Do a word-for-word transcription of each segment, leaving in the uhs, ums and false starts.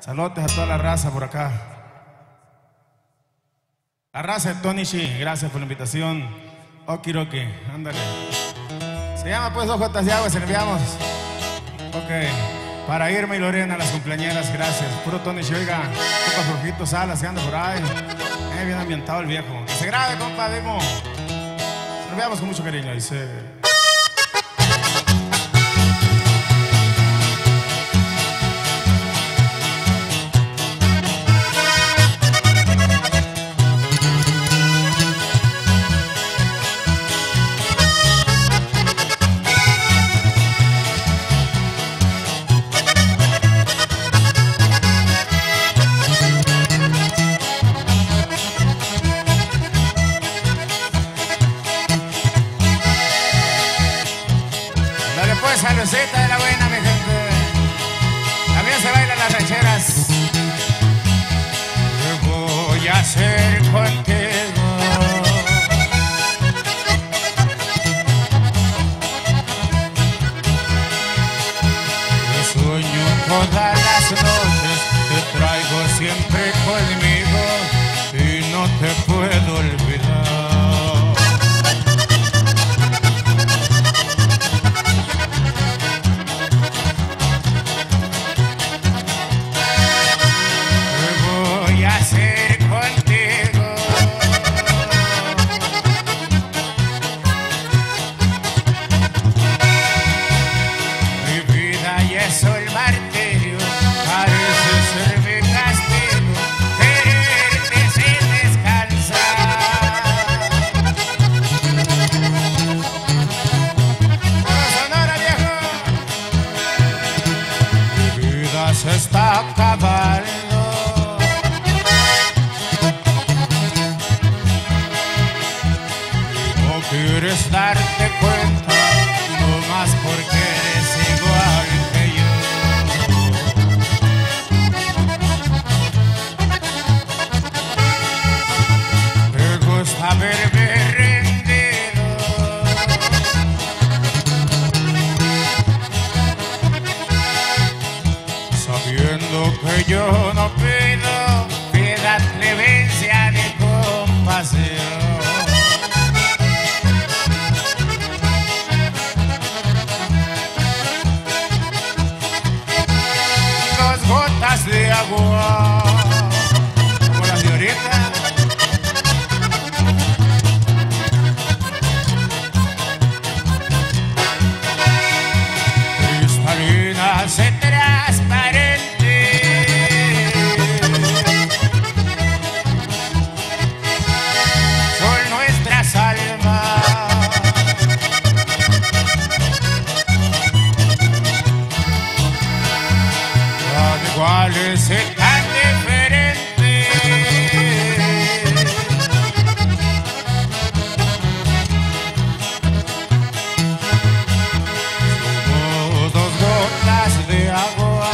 Saludos a toda la raza por acá. La raza de Tony Shi, gracias por la invitación. Okiroki, ándale. Se llama pues Dos Gotas de Agua, se le enviamos. Ok, para Irma y Lorena, las cumpleañeras, gracias. Puro Tony Shi, oiga, compa Jorgito Salas, que anda por ahí. Eh, bien ambientado el viejo. Que se grabe, compa, Demo. Se lo enviamos con mucho cariño, dice. Salucita de la buena, mi gente. También se bailan las rancheras. ¿Qué voy a hacer contigo? Yo sueño todas las noches, te traigo siempre conmigo y no te puedo olvidar. Se está acabando. Y no quieres darte cuenta, no más porque eres igual que yo. Me gusta verme rendido, sabiendo que yo no pido piedad, clemencia ni compasión. Dos gotas de agua, como las de ahorita. Cristalinas y transparentes, iguales y tan diferentes. Somos dos gotas de agua,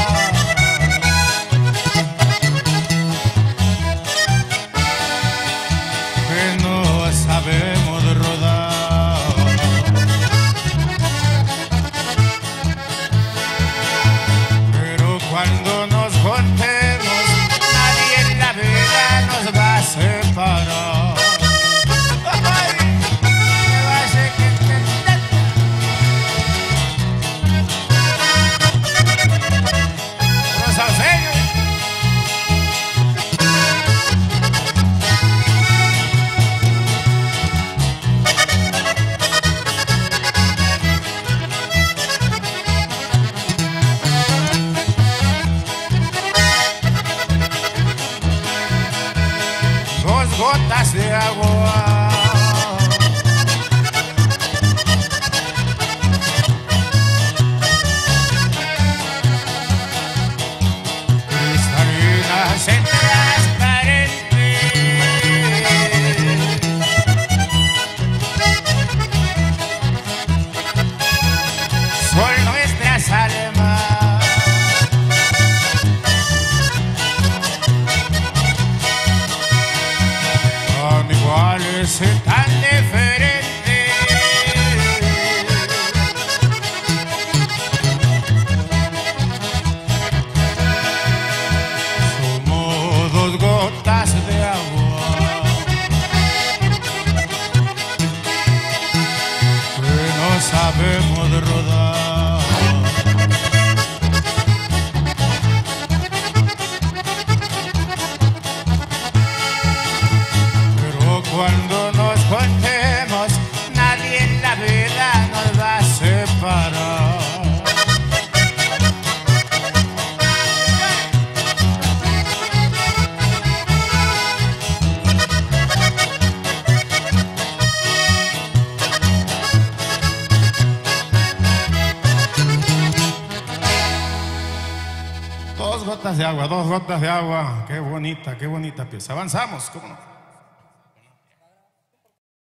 que no sabemos rodar. Pero cuando nos juntemos, nadie en la vida nos va a separar. Ay, me va a hacer que entender. Los sauceños. Dos gotas de agua, cristalinas y transparentes, son nuestras almas. Iguales y tan diferentes. vara. Dos gotas de agua, dos gotas de agua. Qué bonita, qué bonita pieza. Avanzamos, ¿cómo no?